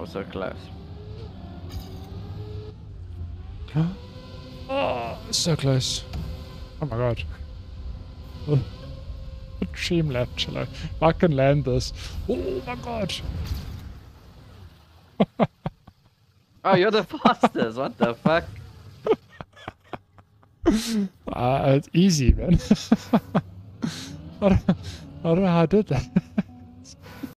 Oh, so close. Oh, so close. Oh my god. Dream lap, shall I? I can land this. Oh my god. Oh, you're the fastest. What the fuck? It's easy, man. I don't know how I did that.